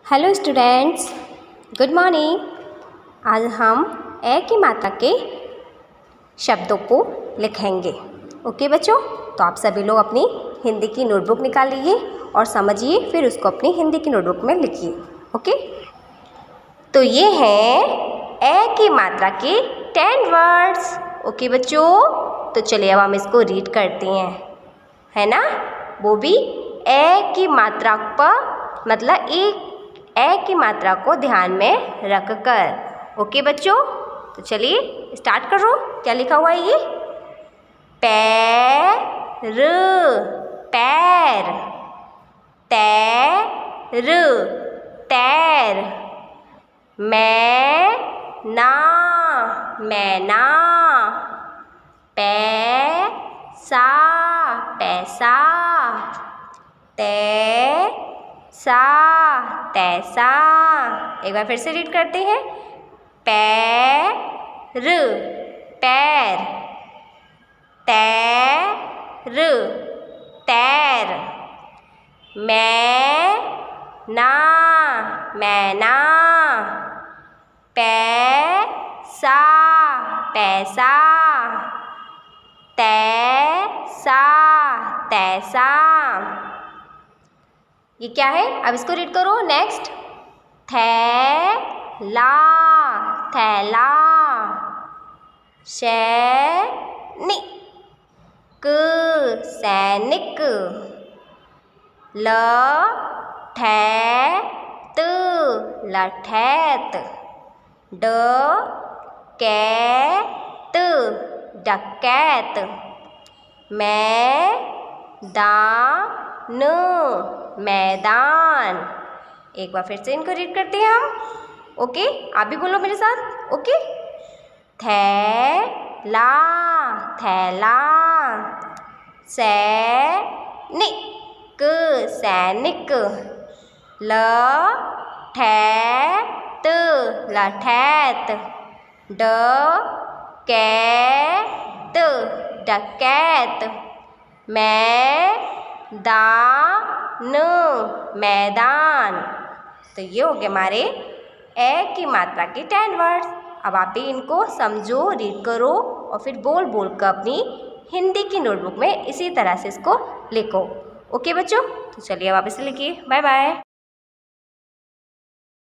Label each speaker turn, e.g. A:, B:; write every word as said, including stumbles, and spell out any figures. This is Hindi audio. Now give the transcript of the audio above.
A: Hello students, good morning. आज हम ए की मात्रा के शब्दों को लिखेंगे। ओके बच्चों, तो आप सभी लोग अपनी हिंदी की नोटबुक निकाल लीजिए और समझिए, फिर उसको अपनी हिंदी की नोटबुक में लिखिए। ओके, तो ये हैं ए की मात्रा के टेन वर्ड्स। ओके बच्चों, तो चलिए अब हम इसको रीड करते हैं, है ना। वो भी ए की मात्रा पर, मतलब एक ए की मात्रा को ध्यान में रखकर। ओके बच्चों, तो चलिए स्टार्ट करो। क्या लिखा हुआ है ये? पैर, पैर, तैर, तैर, मैना, मैना, पैसा, पैसा, तैसा, तैसा। एक बार फिर से रीड करते हैं। पैर, पैर, तैर, तैर, मैना, मैना, पैसा, पैसा, तैसा, तैसा। ये क्या है? अब इसको रीड करो। नेक्स्ट, थैला, थैला, सैनिक, सैनिक, लठैत, लठैत, डकैत, डकैत, मैदान, मैदान। एक बार फिर से इनको रीड करते हैं हम। ओके, आप भी बोलो मेरे साथ। ओके, थैला, थैला, सैनिक, सैनिक, लठैत, लठैत, डकैत, डकैत, मैदान, मैदान। तो ये हो गए हमारे ए की मात्रा के टेन वर्ड्स। अब आप भी इनको समझो, रीड करो और फिर बोल बोल कर अपनी हिंदी की नोटबुक में इसी तरह से इसको लिखो। ओके बच्चों, तो चलिए अब आप इसे लिखिए। Bye bye.